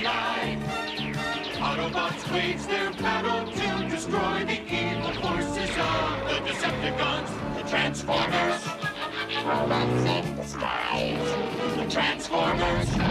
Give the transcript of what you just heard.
eye. Autobots wage their battle to destroy the evil forces of the Decepticons, the Transformers. Robots in disguise, the Transformers.